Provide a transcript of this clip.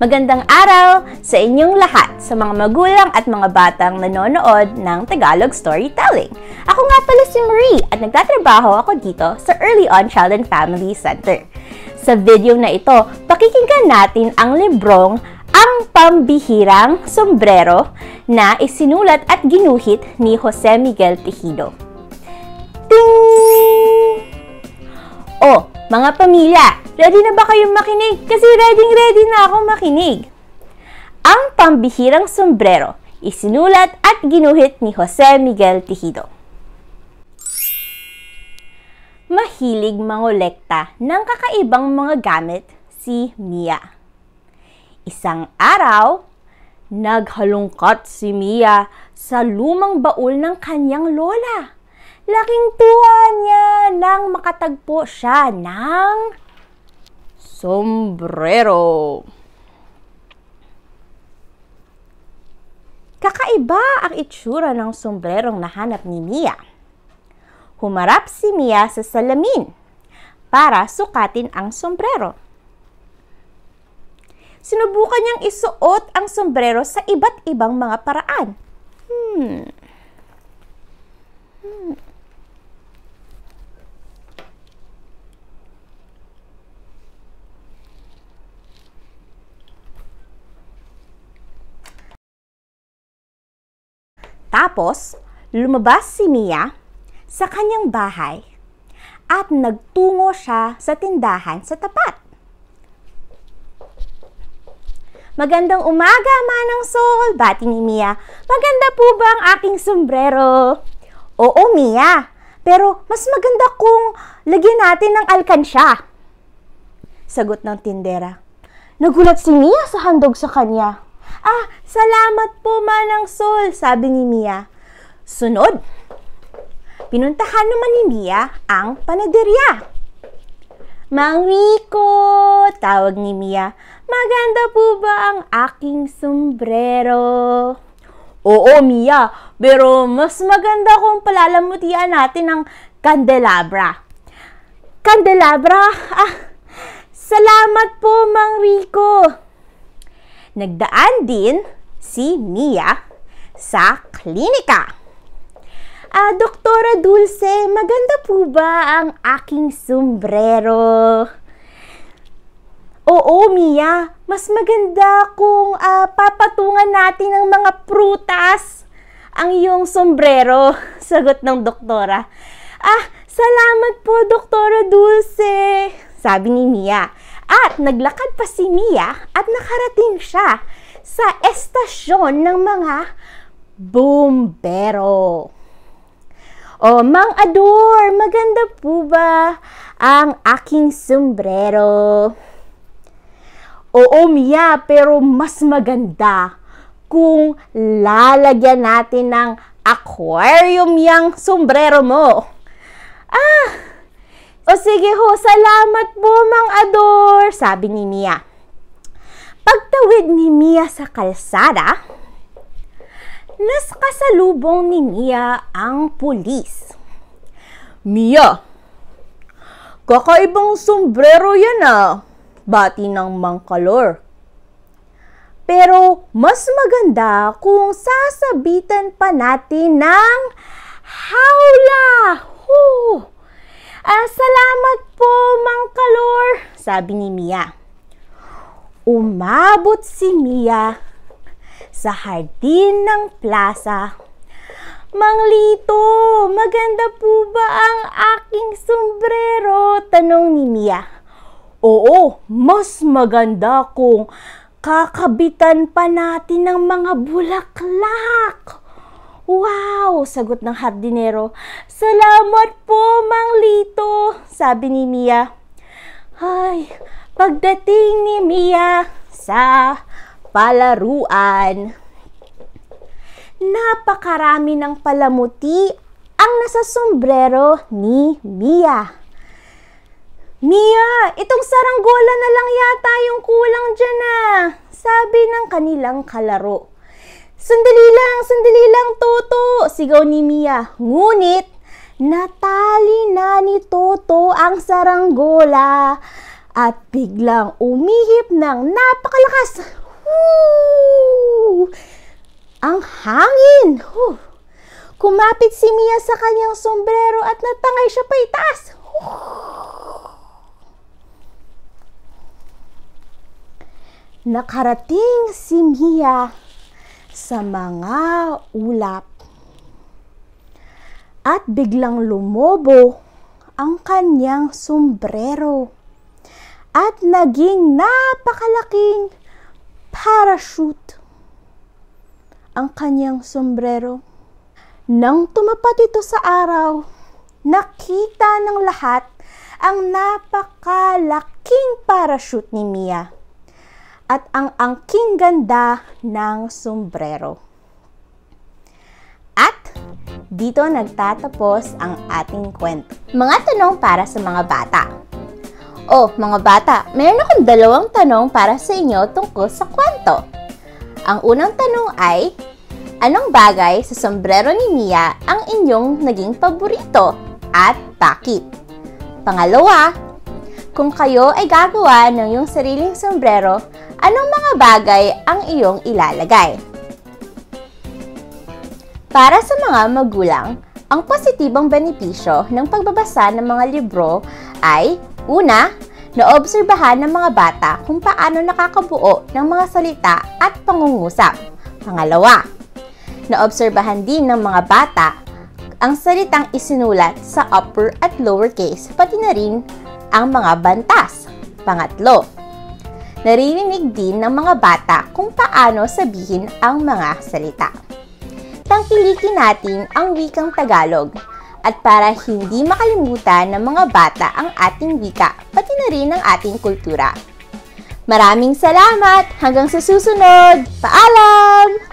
Magandang araw sa inyong lahat, sa mga magulang at mga batang nanonood ng Tagalog Storytelling. Ako nga pala si Marie at nagtatrabaho ako dito sa Early On Child and Family Center. Sa video na ito, pakikinggan natin ang librong Ang Pambihirang Sombrero na isinulat at ginuhit ni Jose Miguel Tejido. Ting! Oh, mga pamilya, ready na ba kayong makinig? Kasi ready na ako makinig. Ang Pambihirang Sombrero, isinulat at ginuhit ni Jose Miguel Tejido. Mahilig mangolekta ng kakaibang mga gamit si Mia. Isang araw, naghalungkat si Mia sa lumang baul ng kanyang lola. Laking tuwa niya nang makatagpo siya ng sombrero. Kakaiba ang itsura ng sombrerong nahanap ni Mia. Humarap si Mia sa salamin para sukatin ang sombrero. Sinubukan niyang isuot ang sombrero sa iba't ibang mga paraan. Tapos, lumabas si Mia sa kanyang bahay at nagtungo siya sa tindahan sa tapat. Magandang umaga, Manang Sol, bati ni Mia. Maganda po ba ang aking sombrero? Oo, Mia, pero mas maganda kung lagyan natin ng alkansya, sagot ng tindera. Nagulat si Mia sa handog sa kanya. Salamat po, Manang Sol, sabi ni Mia. Sunod, pinuntahan naman ni Mia ang panaderya. Mang Rico, tawag ni Mia, maganda po ba ang aking sombrero? Oo, Mia, pero mas maganda kung palalamutian natin ng candelabra. Candelabra? Salamat po, Mang Rico. Nagdaan din si Mia sa klinika. Doktora Dulce, maganda po ba ang aking sombrero? Oo, Mia, mas maganda kung papatungan natin ng mga prutas ang iyong sombrero, sagot ng doktora. Salamat po, Doktora Dulce, sabi ni Mia. At naglakad pa si Mia at nakarating siya sa estasyon ng mga bumbero. Mang Ador, maganda po ba ang aking sombrero? Oo, Mia, pero mas maganda kung lalagyan natin ng aquarium yang sombrero mo. Sige ho, salamat po, Mang Ador, sabi ni Mia. Pagtawid ni Mia sa kalsada, naskasalubong ni Mia ang pulis. Mia, kakaibang sombrero yan bati ng Mang Kalor. Pero mas maganda kung sasabitan pa natin ng hawla. Salamat po, Mang Kalor, sabi ni Mia. Umabot si Mia sa hardin ng plaza. Mang Lito, maganda po ba ang aking sombrero? Tanong ni Mia. Oo, mas maganda kung kakabitan pa natin ng mga bulaklak. Wow, sagot ng hardinero. Salamat po, Mang Lito, sabi ni Mia. Pagdating ni Mia sa palaruan, napakarami ng palamuti ang nasa sombrero ni Mia. Mia, itong saranggola na lang yata yung kulang dyan sabi ng kanilang kalaro. Sandali lang, Toto, sigaw ni Mia. Ngunit, natali na ni Toto ang saranggola at biglang umihip ng napakalakas. Woo! Ang hangin! Kumapit si Mia sa kanyang sombrero at natangay siya pa itaas. Nakarating si Mia sa mga ulap at biglang lumobo ang kanyang sombrero at naging napakalaking parachute ang kanyang sombrero. Nang tumapat ito sa araw, nakita ng lahat ang napakalaking parachute ni Mia at ang angking ganda ng sombrero. At dito nagtatapos ang ating kwento. Mga tanong para sa mga bata. Mga bata, mayroon akong 2 tanong para sa inyo tungkol sa kwento. Ang unang tanong ay, anong bagay sa sombrero ni Mia ang inyong naging paborito at bakit? Pangalawa, kung kayo ay gagawa ng iyong sariling sombrero, anong mga bagay ang iyong ilalagay? Para sa mga magulang, ang positibong benepisyo ng pagbabasa ng mga libro ay, una, naobserbahan ng mga bata kung paano nakakabuo ng mga salita at pangungusap. Pangalawa, naobserbahan din ng mga bata ang salitang isinulat sa upper at lower case, pati na rin ang mga bantas. Pangatlo, naririnig din ng mga bata kung paano sabihin ang mga salita. Tangkilikin natin ang wikang Tagalog at para hindi makalimutan ng mga bata ang ating wika, pati na rin ang ating kultura. Maraming salamat! Hanggang sa susunod! Paalam!